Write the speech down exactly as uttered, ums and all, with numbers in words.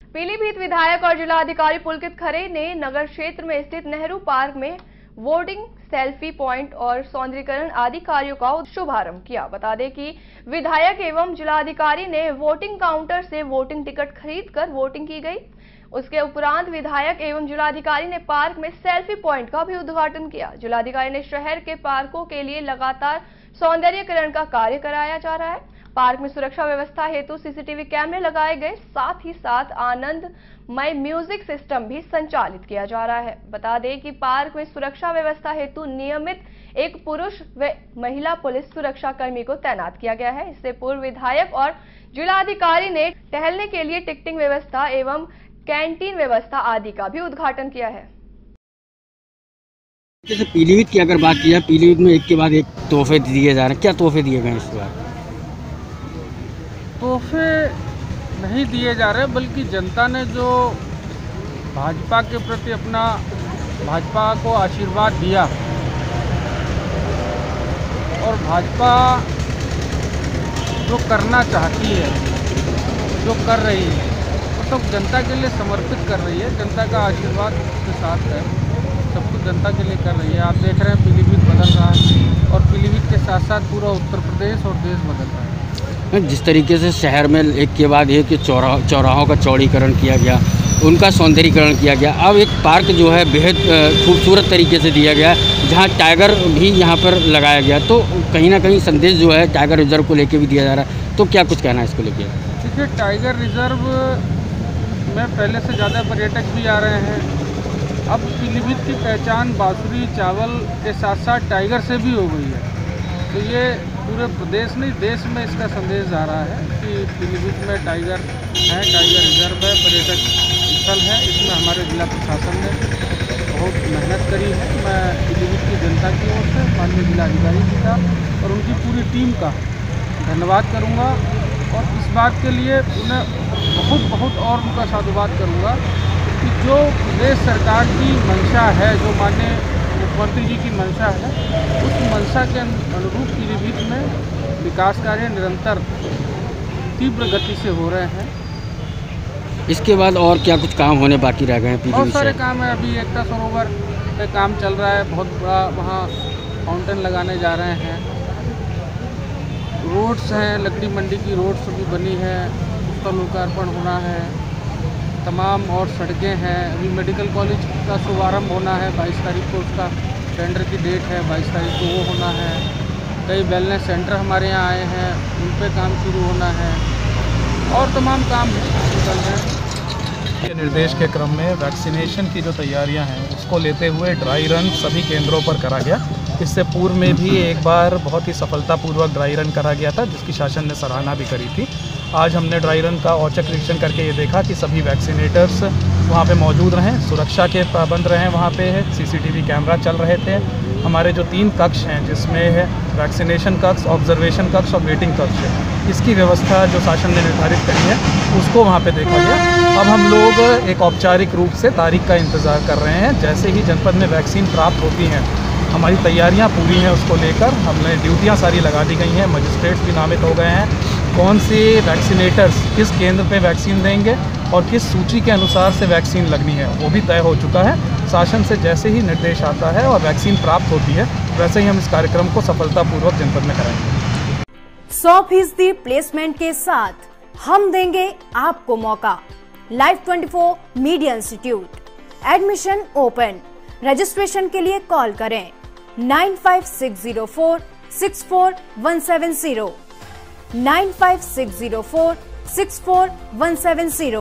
पीलीभीत विधायक और जिलाधिकारी पुलकित खरे ने नगर क्षेत्र में स्थित नेहरू पार्क में वोटिंग, सेल्फी पॉइंट और सौंदर्यीकरण आदि कार्यों का शुभारंभ किया। बता दें कि विधायक एवं जिलाधिकारी ने वोटिंग काउंटर से वोटिंग टिकट खरीदकर वोटिंग की गई। उसके उपरांत विधायक एवं जिलाधिकारी ने पार्क में सेल्फी पॉइंट का भी उद्घाटन किया। जिलाधिकारी ने शहर के पार्कों के लिए लगातार सौंदर्यीकरण का कार्य कराया जा रहा है। पार्क में सुरक्षा व्यवस्था हेतु सीसीटीवी कैमरे लगाए गए, साथ ही साथ आनंदमय म्यूजिक सिस्टम भी संचालित किया जा रहा है। बता दें कि पार्क में सुरक्षा व्यवस्था हेतु नियमित एक पुरुष व महिला पुलिस सुरक्षा कर्मी को तैनात किया गया है। इससे पूर्व विधायक और जिलाधिकारी ने टहलने के लिए टिकटिंग व्यवस्था एवं कैंटीन व्यवस्था आदि का भी उद्घाटन किया है। जैसे पीलीभीत की अगर बात की जाए, पीलीभीत में एक के बाद एक तोहफे दिए जा रहे हैं, क्या तोहफे दिए गए इस बार? तोहफे नहीं दिए जा रहे, बल्कि जनता ने जो भाजपा के प्रति अपना भाजपा को आशीर्वाद दिया और भाजपा जो करना चाहती है, जो कर रही है, वो सब जनता के लिए समर्पित कर रही है। जनता का आशीर्वाद उसके साथ है, सब कुछ जनता के लिए कर रही है। आप देख रहे हैं पीलीभीत बदल रहा है और पीलीभीत के साथ साथ पूरा उत्तर प्रदेश और देश बदल रहा है। जिस तरीके से शहर में एक के बाद एक चौराह चौराहों का चौड़ीकरण किया गया, उनका सौंदर्यीकरण किया गया, अब एक पार्क जो है बेहद खूबसूरत तरीके से दिया गया, जहां टाइगर भी यहां पर लगाया गया, तो कहीं ना कहीं संदेश जो है टाइगर रिजर्व को लेके भी दिया जा रहा है। तो क्या कुछ कहना है इसको लेके? देखिए, टाइगर रिजर्व में पहले से ज़्यादा पर्यटक भी आ रहे हैं। अब पीलीभीत की पहचान बांसुरी चावल के साथ साथ टाइगर से भी हो गई है। तो ये पूरे प्रदेश नहीं, देश में इसका संदेश जा रहा है कि पीलीभीत में टाइगर है, टाइगर रिजर्व है, पर्यटक स्थल है। इसमें हमारे जिला प्रशासन ने बहुत मेहनत करी है। मैं पीलीभीत की जनता की ओर से माननीय जिलाधिकारी जी का और उनकी पूरी टीम का धन्यवाद करूंगा और इस बात के लिए उन्हें बहुत बहुत और उनका साधुवाद करूंगा कि जो प्रदेश सरकार की मंशा है, जो माननीय मुख्यमंत्री जी की मंशा है, उस मंशा के अनुरूप पीलीभीत में विकास कार्य निरंतर तीव्र गति से हो रहे हैं। इसके बाद और क्या कुछ काम होने बाकी रह गए हैं? बहुत सारे काम है। अभी एकता सरोवर पे काम चल रहा है, बहुत बड़ा वहाँ फाउंटेन लगाने जा रहे हैं। रोड्स हैं, लकड़ी मंडी की रोड्स भी बनी है, उसका लोकार्पण होना है। तमाम और सड़कें हैं। अभी मेडिकल कॉलेज का शुभारंभ होना है, बाईस तारीख को उसका टेंडर की डेट है, बाईस तारीख को वो होना है। कई वेलनेस सेंटर हमारे यहाँ आए हैं, उन पे काम शुरू होना है और तमाम काम चल रहे हैं। के निर्देश के क्रम में वैक्सीनेशन की जो तैयारियां हैं उसको लेते हुए ड्राई रन सभी केंद्रों पर करा गया। इससे पूर्व में भी एक बार बहुत ही सफलतापूर्वक ड्राई रन करा गया था, जिसकी शासन ने सराहना भी करी थी। आज हमने ड्राई रन का औचक निरीक्षण करके ये देखा कि सभी वैक्सीनेटर्स वहाँ पे मौजूद रहें, सुरक्षा के पाबंद रहें, वहाँ पे सीसीटीवी कैमरा चल रहे थे। हमारे जो तीन कक्ष हैं, जिसमें है वैक्सीनेशन कक्ष, ऑब्जर्वेशन कक्ष और वेटिंग कक्ष है, इसकी व्यवस्था जो शासन ने निर्धारित करी है उसको वहाँ पे देखा गया। अब हम लोग एक औपचारिक रूप से तारीख का इंतज़ार कर रहे हैं। जैसे ही जनपद में वैक्सीन प्राप्त होती हैं, हमारी तैयारियां पूरी हैं उसको लेकर। हमने ड्यूटियां सारी लगा दी गई हैं, मजिस्ट्रेट्स भी नामित हो गए हैं। कौन से वैक्सीनेटर्स किस केंद्र पे वैक्सीन देंगे और किस सूची के अनुसार से वैक्सीन लगनी है, वो भी तय हो चुका है। शासन से जैसे ही निर्देश आता है और वैक्सीन प्राप्त होती है, वैसे ही हम इस कार्यक्रम को सफलतापूर्वक जनपद में कराएंगे। सौ फीसदी प्लेसमेंट के साथ हम देंगे आपको मौका। लाइव चौबीस media institute, admission open. Registration के लिए कॉल करें nine five six zero four six four one seven zero nine five six zero four six four one seven zero.